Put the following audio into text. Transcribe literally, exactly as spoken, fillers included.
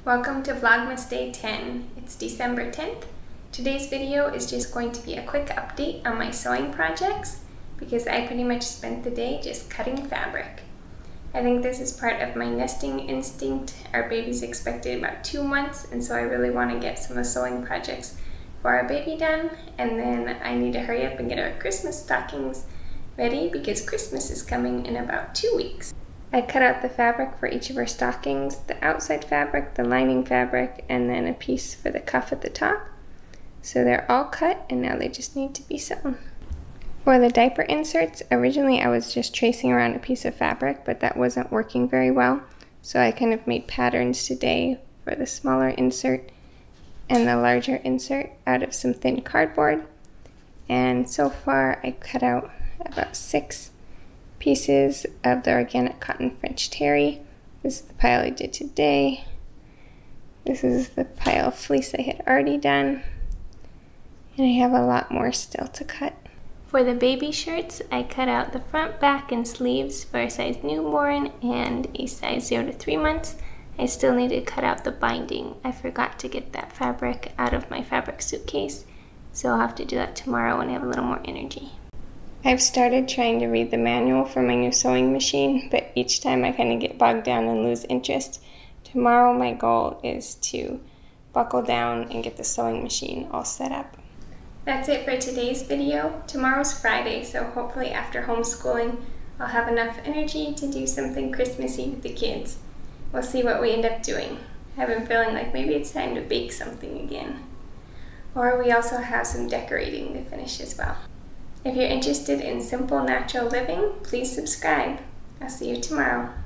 Welcome to Vlogmas Day ten. It's December tenth. Today's video is just going to be a quick update on my sewing projects because I pretty much spent the day just cutting fabric. I think this is part of my nesting instinct. Our baby's expected about two months and so I really want to get some of the sewing projects for our baby done, and then I need to hurry up and get our Christmas stockings ready because Christmas is coming in about two weeks. I cut out the fabric for each of our stockings, the outside fabric, the lining fabric, and then a piece for the cuff at the top. So they're all cut and now they just need to be sewn. For the diaper inserts, originally I was just tracing around a piece of fabric, but that wasn't working very well. So I kind of made patterns today for the smaller insert and the larger insert out of some thin cardboard. And so far I cut out about six pieces of the organic cotton French terry. This is the pile I did today. This is the pile of fleece I had already done. And I have a lot more still to cut. For the baby shirts, I cut out the front, back, and sleeves for a size newborn and a size zero to three months. I still need to cut out the binding. I forgot to get that fabric out of my fabric suitcase, so I'll have to do that tomorrow when I have a little more energy. I've started trying to read the manual for my new sewing machine, but each time I kind of get bogged down and lose interest. Tomorrow my goal is to buckle down and get the sewing machine all set up. That's it for today's video. Tomorrow's Friday, so hopefully after homeschooling I'll have enough energy to do something Christmassy with the kids. We'll see what we end up doing. I've been feeling like maybe it's time to bake something again. Or we also have some decorating to finish as well. If you're interested in simple natural living, please subscribe. I'll see you tomorrow.